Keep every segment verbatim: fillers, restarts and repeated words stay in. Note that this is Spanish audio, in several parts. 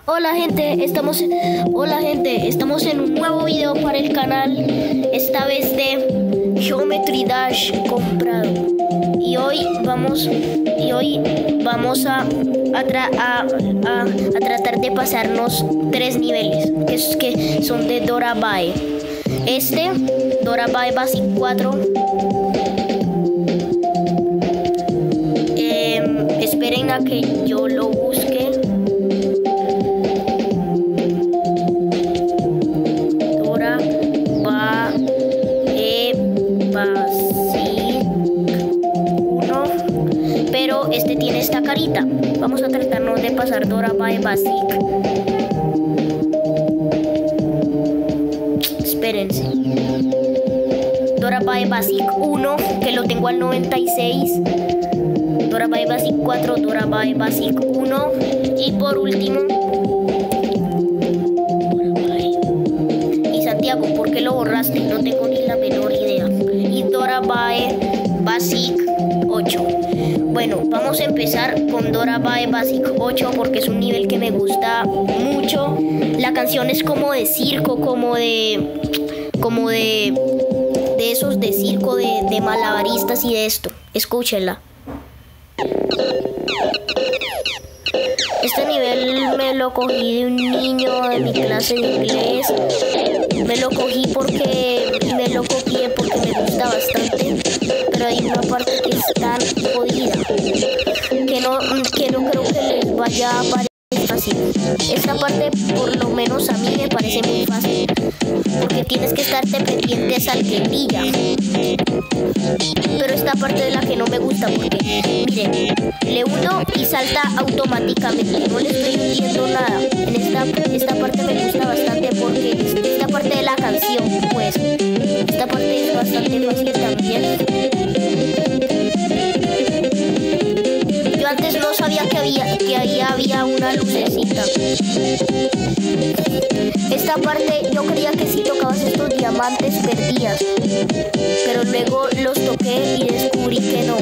Hola gente, estamos hola gente, estamos en un nuevo video para el canal, esta vez de Geometry Dash comprado. Y hoy vamos y hoy vamos a a, tra a, a, a tratar de pasarnos tres niveles, que, es, que son de Dorabae. Este Dorabae Basic cuatro. Eh, esperen a que yo lo busque. Pero este tiene esta carita. Vamos a tratarnos de pasar Dorabae Basic. Espérense. Dorabae Basic uno, que lo tengo al noventa y seis. Dorabae Basic cuatro, Dorabae Basic uno. Y por último, Dorabae. Y Santiago, ¿por qué lo borraste? No tengo ni la menor idea. Y Dorabae Basic ocho. Bueno, vamos a empezar con Dorabae Basic ocho porque es un nivel que me gusta mucho. La canción es como de circo, como de como de de esos de circo, de, de malabaristas y de esto. Escúchenla. Este nivel me lo cogí de un niño de mi clase de inglés. Me lo cogí porque me lo copié porque me gusta bastante. Pero hay una parte que es tan jodida que no, que no creo que les vaya a parecer fácil. Esta parte, por lo menos a mí, me parece muy fácil porque tienes que estarte pendientes al que brilla. Pero esta parte es la que no me gusta porque, miren, le hundo y salta automáticamente. No le estoy hundiendo nada. En esta, esta parte me gusta bastante porque esta parte de la canción, pues, esta parte es bastante fácil también. Yo antes no sabía que había que ahí había una lucecita. Esta parte yo creía que si tocabas estos diamantes perdías, pero luego los toqué y descubrí que no.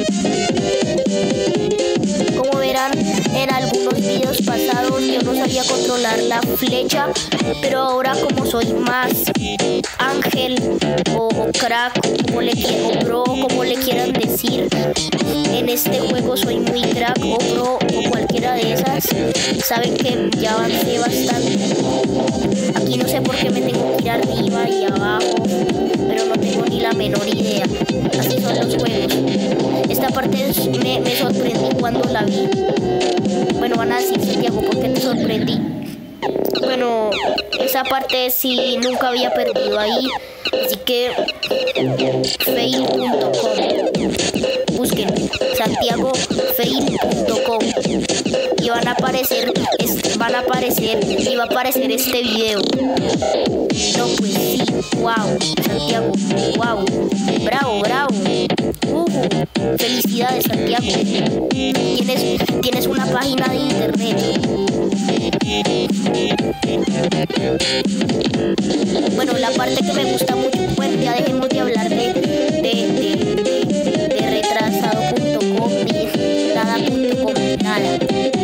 Como verán en algunos videos pasados, yo no sabía controlar la flecha, pero ahora como soy más ángel o, o crack, como le o pro, como le quieran decir, en este juego soy muy crack o pro o cualquiera de esas, saben que ya avancé bastante. Aquí no sé por qué me tengo que ir arriba y abajo, pero no tengo ni la menor idea. Así son los juegos. Esta parte es, me, me sorprendí cuando la vi. Bueno, van a decir, Santiago, ¿por qué te sorprendí? Bueno, esa parte sí nunca había perdido ahí, así que fail punto com, busquen Santiago fail punto com y van a aparecer van a aparecer y va a aparecer este video. No, pues sí, wow, Santiago, wow, bravo, bravo. Uh, felicidades, Santiago. Tienes, tienes una página de internet. Bueno, la parte que me gusta mucho, bueno, ya dejemos de hablar de, de, de, de, de retrasado punto com ni nada punto com, nada.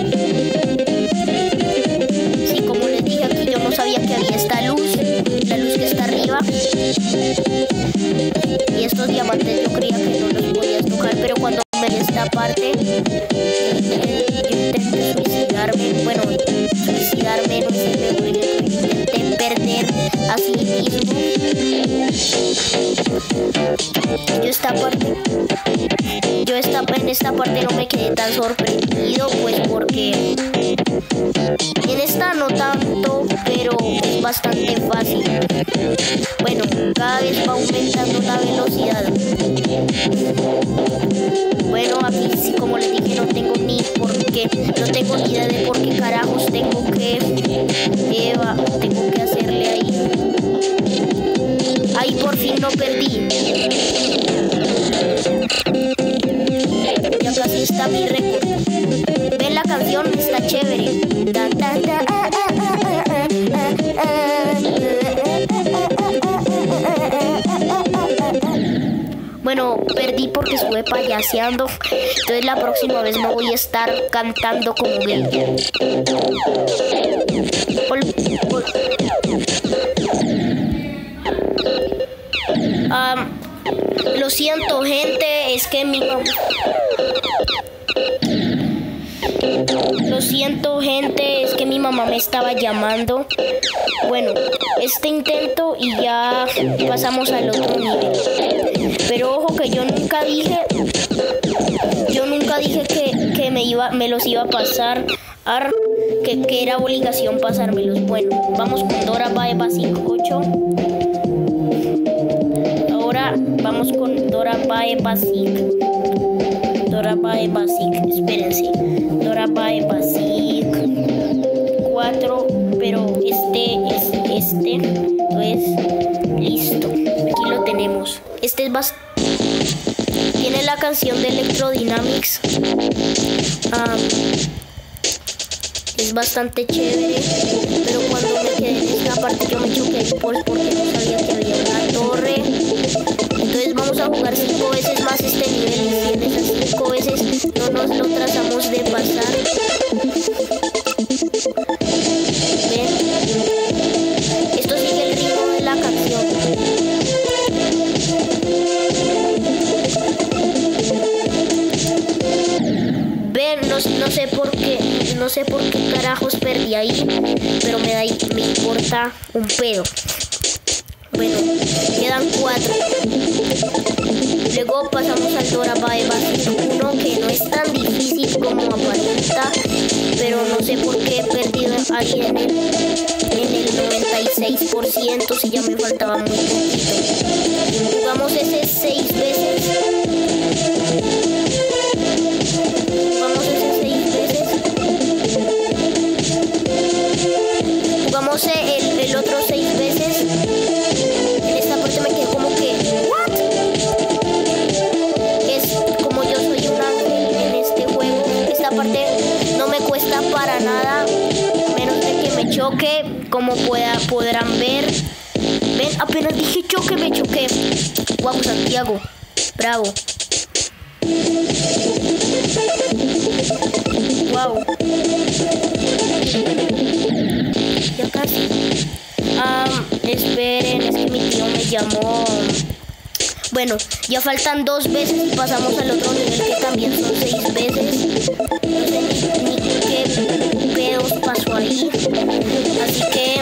Sí, como les dije, aquí yo no sabía que había esta luz, la luz que está arriba. Y estos diamantes yo creía que no los podías tocar, pero cuando me di esta parte, yo intenté suicidarme, bueno, suicidarme, no sé, me intenté perder así mismo. Yo esta parte, yo esta, en esta parte no me quedé tan sorprendido, pues porque en esta no tanto, pero es bastante fácil. Bueno, cada vez va aumentando la velocidad. Bueno, aquí sí, como les dije, no tengo ni por qué, no tengo ni idea de por qué carajos tengo que, Eva, tengo que hacerle ahí. Ahí por fin no perdí. Ya casi está mi récord. Ven, la canción está chévere. Ta, ta, ta, ah, ah, ah, ah, ah, ah, ah. Bueno, perdí por porque estuve payaseando. Entonces la próxima vez no voy a estar cantando como gay. Ol, ol. Um, lo siento, gente, es que mi mamá... Lo siento, gente, es que mi mamá me estaba llamando. Bueno, este intento y ya pasamos al otro nivel. Pero ojo que yo nunca dije, yo nunca dije que, que me iba, me los iba a pasar, que, que era obligación pasármelos. Bueno, vamos con Dora Bae Basic ocho. Ahora vamos con Dora Bae Basic. Dora Bae Basic, espérense. Dora Bae Basic cuatro, pero este es este. Entonces, listo. Aquí lo tenemos. Este es bastante... Tiene la canción de Electrodynamics. Um, es bastante chévere. Pero cuando me quedé en esta parte yo me choqué pues porque no sabía que había una torre. Entonces vamos a jugar cinco veces más este nivel y si en esas cinco veces no nos lo tratamos de pasar. ¿Ven? Esto sigue el ritmo de la canción. Ven, no, no sé por qué, no sé por qué carajos perdí ahí, pero me da, me importa un pedo. Bueno, quedan cuatro. Luego pasamos al Dora Bae Basic uno, que no es tan difícil como aparenta, pero no sé por qué he perdido ahí en el, en el noventa y seis por ciento, si ya me faltaba muy poquito. Jugamos ese seis veces. Jugamos ese seis veces. Jugamos el, el otro seis veces. En esta parte me quedé como que ¿what? Es como yo soy un ángel en este juego. Esta parte no me cuesta para nada, menos de que me choque, como pueda, podrán ver. Ven, apenas dije choque, me choqué. Guau, Santiago, bravo. Wow. Ya casi. Um, esperen, es que mi tío me llamó. Bueno, ya faltan dos veces y pasamos al otro nivel, que también son seis veces. No sé ni, ni qué pedos pasó ahí. Así que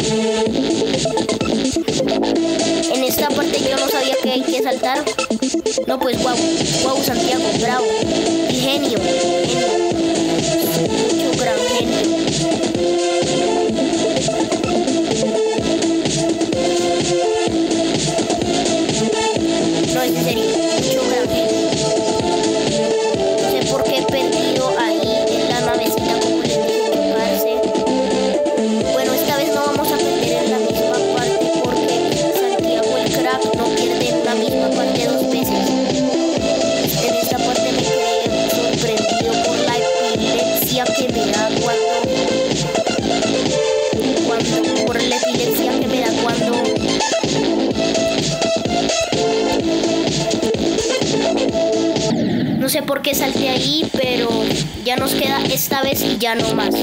en esta parte yo no sabía que hay que saltar. No, pues guau, guau, Santiago, bravo. Y genio, genio. Mucho gran genio. No, en serio, mucho gran genio. No sé por qué he perdido ahí en la navecita como les dije chocarse. Bueno, esta vez no vamos a perder en la misma parte porque Santiago el crack no pierde en la misma parte dos veces. En esta parte me quedé sorprendido por la epilepsia que me da cuando, cuando por la epilepsia que me da cuando no sé por qué salté ahí, pero ya nos queda esta vez y ya no más.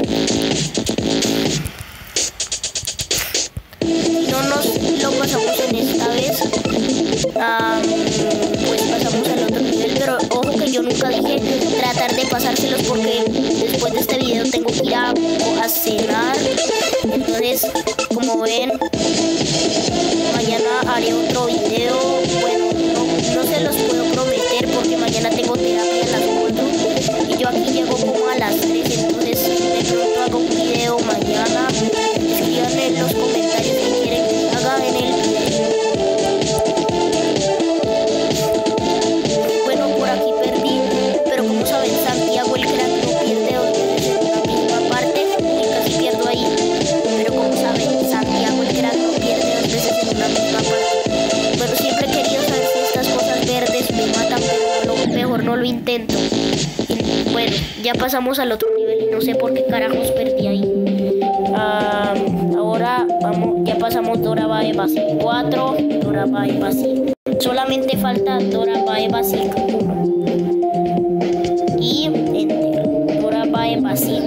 No nos lo pasamos en esta vez, um, pues pasamos al otro nivel, pero ojo que yo nunca dije tratar de pasárselos porque después de este video tengo que ir a, a cenar. Entonces, como ven, mañana haré otro video. Bueno, no, no se los puedo prometer porque mañana tengo terapia a las cuatro y yo aquí llego como a las tres, entonces de pronto hago un video mañana. Escriban en los comentarios que quieren que haga en el video. Bueno, por aquí perdí, pero como saben, Santiago el crack no pierde dos veces en la misma parte y casi pierdo ahí. Pero como saben, Santiago el crack no pierde dos veces en una misma parte. Bueno, siempre he querido saber si estas cosas verdes me matan, pero lo mejor no lo intento. Y bueno, ya pasamos al otro nivel y no sé por qué carajos perdí ahí. Uh, ahora vamos, ya pasamos Dora Bae Basic cuatro, Dora Bae Basic Solamente falta Dora Bae Basic uno. Y enter. Dora Bae Basic.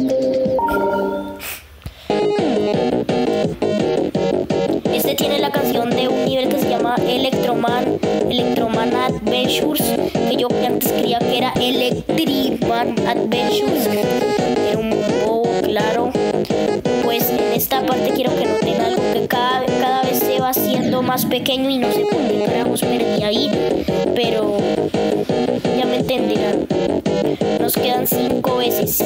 Este tiene la canción de un nivel que se llama Electroman, Electroman Adventures, que yo antes creía que era Electriman Adventures. Era un bobo, claro. Pues en esta parte quiero que noten algo, que cada, cada vez se va haciendo más pequeño y no sé por qué carajos perdí ahí, pero ya me entenderán. Nos quedan cinco veces.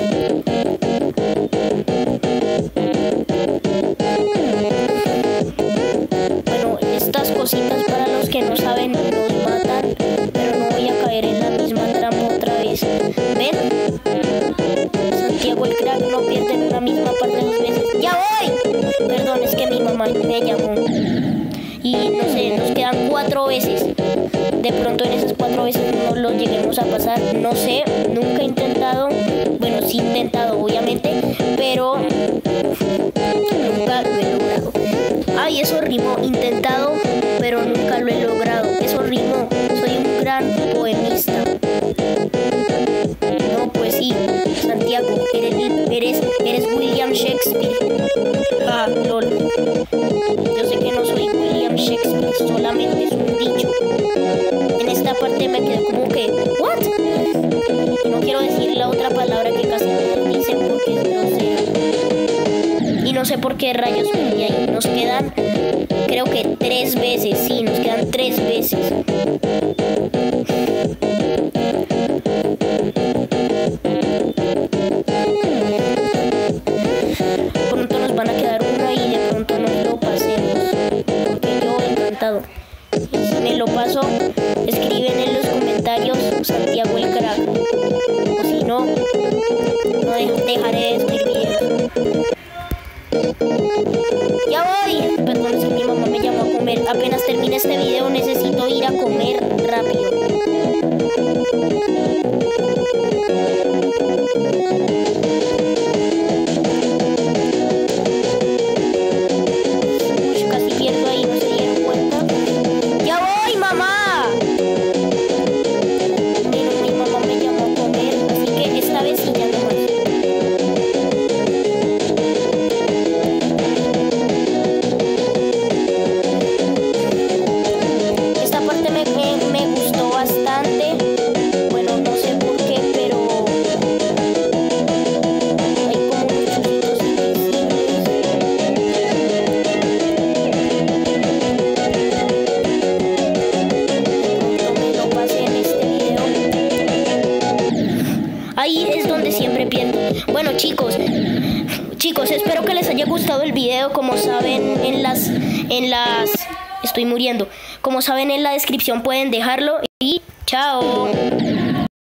Bueno, estas cositas para los que no saben los matan, pero no voy a caer en la misma trampa otra vez. ¿Ven? Santiago el crack no pierde en una misma parte dos veces. ¡Ya voy! Perdón, es que mi mamá me llamó. Y no sé, nos quedan cuatro veces. De pronto en esas cuatro veces no lo lleguemos a pasar. No sé, nunca he intentado. Bueno, sí he intentado, obviamente, pero nunca lo he logrado. Ay, eso rimó. Intentado, pero nunca lo he logrado. Eso rimó. Soy un gran poemista. No, pues sí, Santiago, eres, eres, eres William Shakespeare. Ah, lol. Yo sé que no soy William Shakespeare, solamente es un dicho. En esta parte me quedé como que, ¿what? Y no quiero decir la otra palabra que casi todos dicen porque es grosera. Y no sé por qué rayos perdí ahí. Nos quedan, creo que tres veces, sí, nos quedan tres veces. Pronto nos van a quedar una y de pronto nos lo pasemos, porque yo encantado. Y si me lo paso, escriben en los comentarios Santiago el crack, o si no, no dejaré de escribir. Ya voy. Perdón, es que mi mamá me llamó a comer. Apenas termine este video necesito ir a comer rápido. Ahí es donde siempre pierdo. Bueno, chicos, chicos, espero que les haya gustado el video. Como saben en las, en las, estoy muriendo. Como saben en la descripción pueden dejarlo y chao.